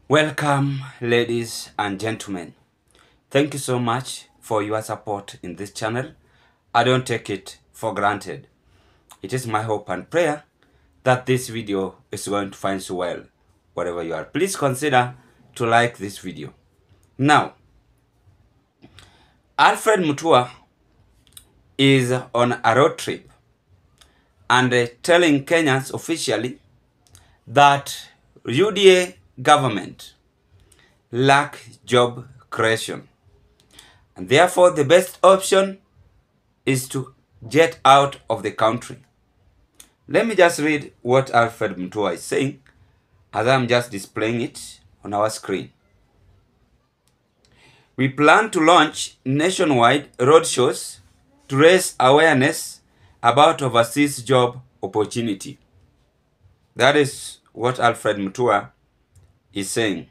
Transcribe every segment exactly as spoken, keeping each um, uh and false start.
Welcome, ladies and gentlemen. Thank you so much for your support in this channel. I don't take it for granted. It is my hope and prayer that this video is going to find you well wherever you are. Please consider to like this video. Now, Alfred Mutua is on a road trip and uh, telling Kenyans officially that U D A government lack job creation, and therefore the best option is to get out of the country. Let me just read what Alfred Mutua is saying as I'm just displaying it on our screen. We plan to launch nationwide roadshows to raise awareness about overseas job opportunity. That is what Alfred Mutua is saying.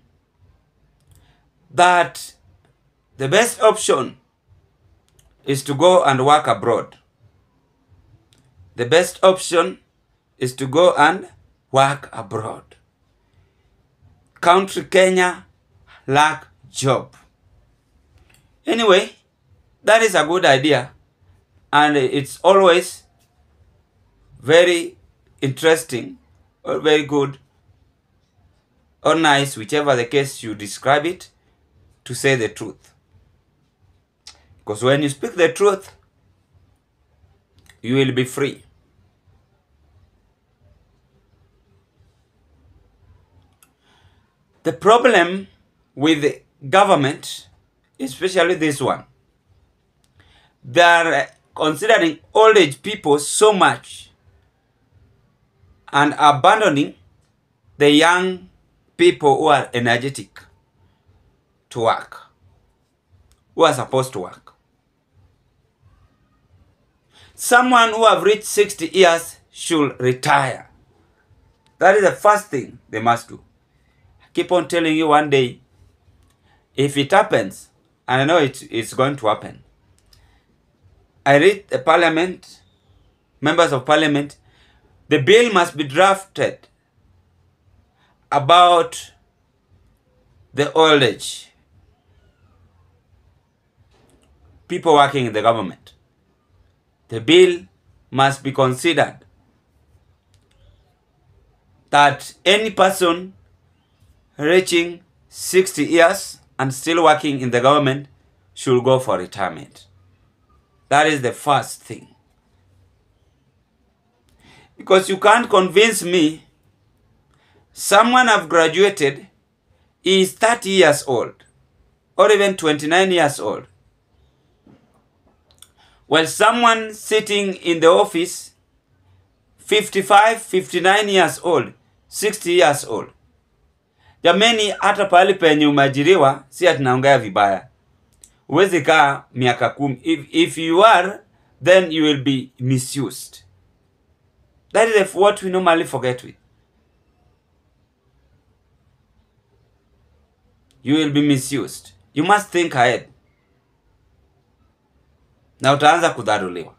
That the best option is to go and work abroad. The best option is to go and work abroad. Country Kenya lack job. Anyway, that is a good idea, and it's always very interesting or very good or nice, whichever the case you describe it, to say the truth. Because when you speak the truth, you will be free. The problem with the government, especially this one, they are considering old age people so much and abandoning the young people who are energetic to work, who are supposed to work. Someone who have reached sixty years should retire. That is the first thing they must do. I keep on telling you, one day, if it happens, and I know it, it's going to happen, I read the parliament, members of parliament, the bill must be drafted about the old age people working in the government. The bill must be considered that any person reaching sixty years and still working in the government should go for retirement. That is the first thing. Because you can't convince me someone have graduated, he is thirty years old or even twenty-nine years old, while someone sitting in the office fifty-five, fifty-nine years old, sixty years old. Jameni, hata pali penye umajiriwa si atinaongea vibaya. Uwezi kaa miaka kumi. If, if you are, then you will be misused. That is what we normally forget with. You will be misused. You must think ahead. Na utaanza kudharuliwa.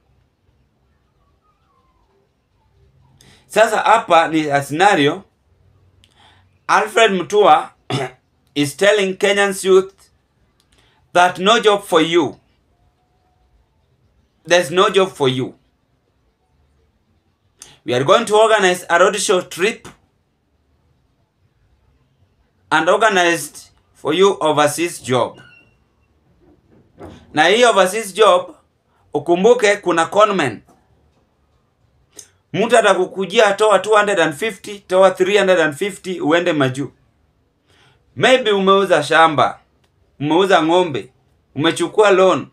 Sasa hapa ni a scenario. Alfred Mutua is telling Kenyans youth that no job for you. There's no job for you. We are going to organize a roadshow trip and organized for you overseas job. Na hii overseas job, ukumbuke kuna conmen. Mtu atakukujia toa two hundred fifty, toa three hundred fifty, uende maju. Maybe umeuza shamba, umeuza ngombe, umechukua loan.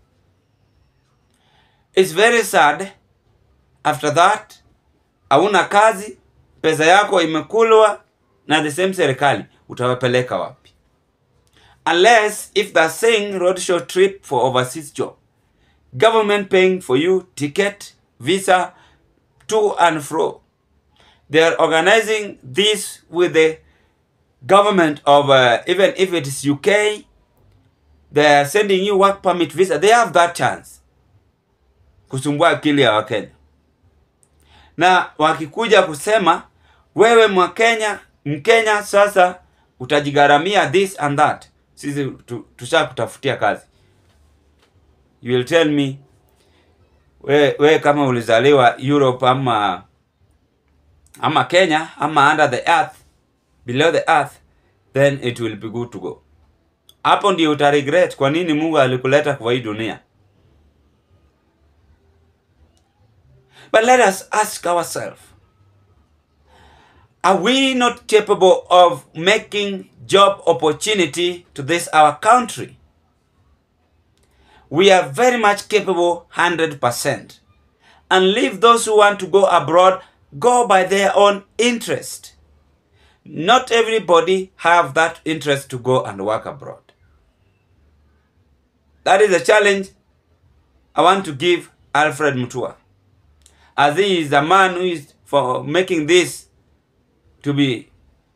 It's very sad. After that, hauna kazi, pesa yako imekulwa na the same serikali, utawapeleka wapi? Unless if they're saying roadshow trip for overseas job, government paying for you ticket, visa, to and fro. They are organizing this with the government of, uh, even if it is U K, they are sending you work permit visa. They have that chance kusumbua akili ya Wakenya. Na wakikuja kusema wewe Mkenya, Mkenya sasa utajigaramia this and that, sisi tusha kutafutia kazi. You will tell me, we, we kama ulizaliwa Europe ama ama Kenya ama under the earth, below the earth, then it will be good to go. Hapo ndio uta regret kwa nini Mungu alikuleta kwa hii dunia. But let us ask ourselves, are we not capable of making job opportunity to this our country? We are very much capable one hundred percent. And leave those who want to go abroad go by their own interest. Not everybody have that interest to go and work abroad. That is a challenge I want to give Alfred Mutua, as he is a man who is for making this to be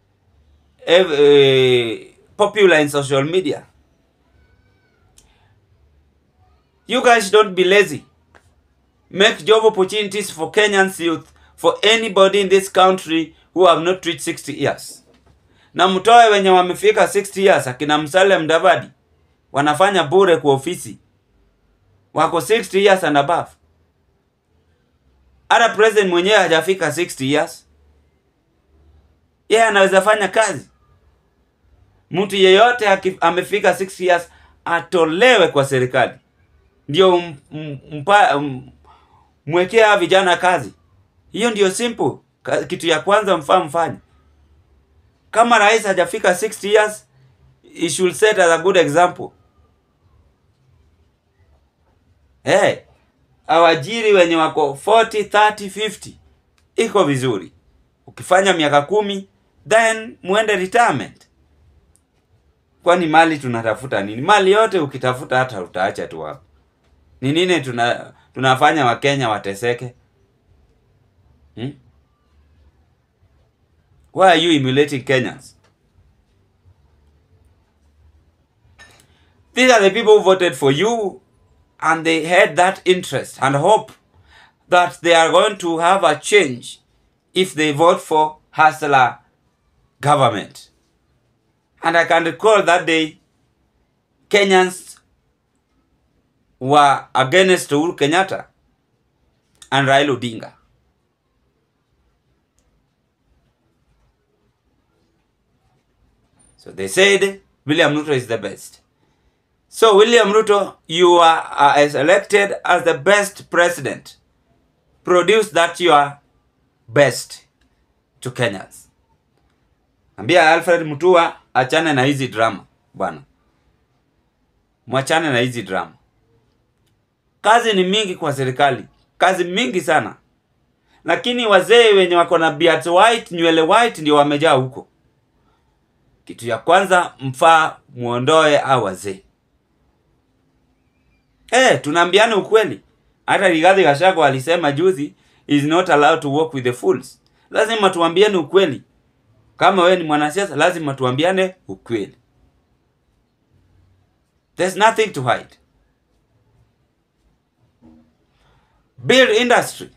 uh, popular in social media. You guys don't be lazy. Make job opportunities for Kenyans youth, for anybody in this country who have not reached sixty years. Na mtoe wenye wamefika sixty years, akina Musalia Mudavadi, wanafanya bure kwa ofisi. Wako sixty years and above. Hata president mwenyewe hajafika sixty years. Yeye yeah, anaweza fanya kazi. Mtu yeyote amefika sixty years atolewe kwa serikali. Ndio mpa mwekea vijana kazi. Hiyo ndio simple. Kitu ya kwanza mfaa mfanye. Kama rais hajafika sixty years, he should set as a good example. Hey, awajiri wenye wako forty, thirty, fifty. Iko vizuri. Ukifanya miaka kumi, then muende retirement. Kwani mali tunatafuta nini? Mali yote ukitafuta hata utaacha tu hapo. Ni nini tuna, tunafanya wa Kenya wateseke? Hmm? Why are you emulating Kenyans? These are the people who voted for you, and they had that interest and hope that they are going to have a change if they vote for hustler government. And I can recall that day, Kenyans were against Uhuru Kenyatta and Raila Odinga. So they said William Ruto is the best. So William Ruto, you are uh, as elected as the best president. Produce that you are best to Kenyans. Ambia Alfred Mutua achane na hizi drama bwana. Mwachane na hizi drama. Kazi ni mingi kwa serikali. Kazi mingi sana. Lakini wazee wenye wako na beard white, nywele white ndio wamejaa huko. Kitu ya kwanza mfaa muondoe hao wazee. Eh, tunaambiana ukweli. Hata Rigathi Gachagua alisema juzi, is not allowed to work with the fools. Lazima tuambiane ukweli. Kama wewe ni mwanasiasa, lazima tuambiane ukweli. There's nothing to hide. Build industry.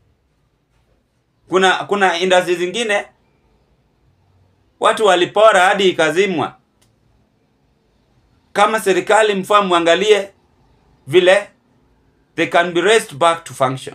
Kuna kuna industry zingine watu walipora hadi ikazimwa. Kama serikali mfaa muangalie vile they can be raised back to function.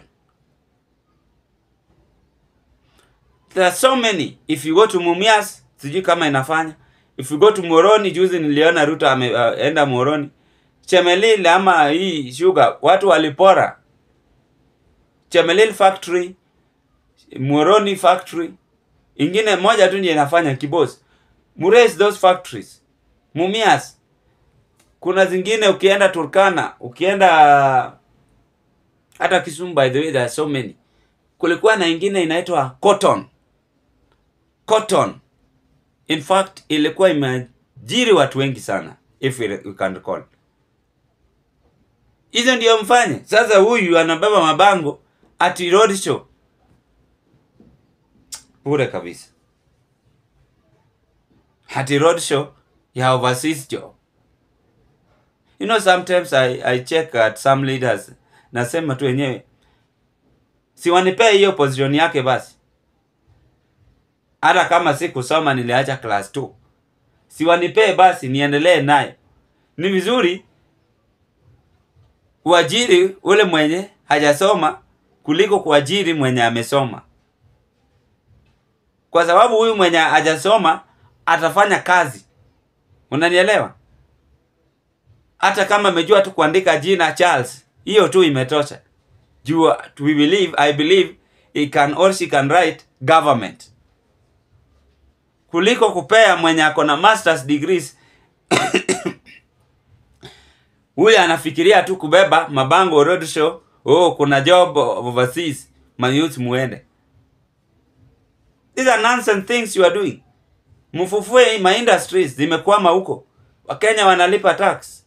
There are so many. If you go to Mumias, sijui kama inafanya. If you go to Moroni, juzi niliona Ruto ameenda uh, Moroni. Chemelil ama hii sugar, watu walipora. Chemelil factory, Moroni factory, ingine moja tu ndiye inafanya Kibos. Muraise those factories. Mumias. Kuna zingine ukienda Turkana, ukienda hata Kisumu, by the way, there are so many. Kulikuwa na ingine inaitwa cotton. Cotton. In fact, ilikuwa imejiri watu wengi sana, if we, we can recall. Hizo ndio mfanye. Sasa huyu anabeba mabango ati road show. Bure kabisa. Ati road show ya overseas job. You know, sometimes I, I check at some leaders. Nasema tu wenyewe, si wanipea hiyo position yake basi. Hata kama si kusoma niliacha class two. si wanipee basi niendelee nayo. Ni vizuri uajiri ule mwenye hajasoma kuliko kuajiri mwenye amesoma. Kwa sababu huyu mwenye hajasoma atafanya kazi. Unanielewa? Hata kama amejua tu kuandika jina Charles, hiyo tu imetosha. Jua, we believe, I believe he can or she can write government. Kuliko kupea mwenye ako na master's degrees. Huyu anafikiria tu kubeba mabango road show, oh kuna job overseas, mayouth muende. These are nonsense things you are doing. Mfufue ma industries zimekwama huko. Wakenya wanalipa tax.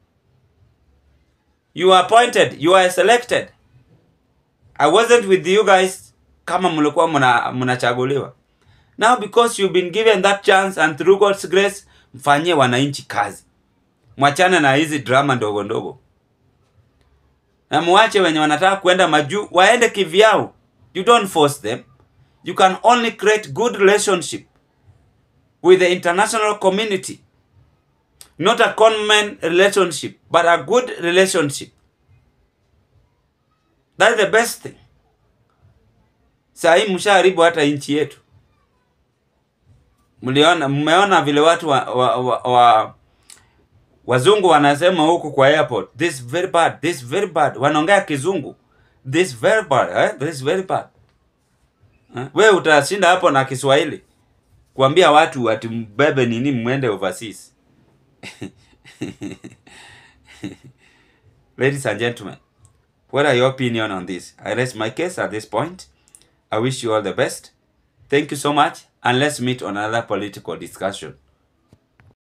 You are appointed, you are selected. I wasn't with you guys kama mlikuwa mnachaguliwa. Now because you've been given that chance and through God's grace, mfanyie wananchi kazi. Mwachane na hizi drama ndogo ndogo. Na muache wenye wanataka kwenda majuu waende kivyao. You don't force them. You can only create good relationship with the international community. Not a conman relationship, but a good relationship. That's the best thing. Sahi mshaharibu hata inchi yetu. Mliona, mmeona vile watu wa, wa, wa, wa wazungu wanasema huku kwa airport, this very bad, this very bad. Wanaongea kizungu, this very bad, eh? This very bad. Eh? Wewe utashinda hapo na Kiswahili kuambia watu ati mbebe nini mwende overseas. Ladies and gentlemen, what are your opinion on this? I rest my case at this point. I wish you all the best. Thank you so much, and let's meet on another political discussion.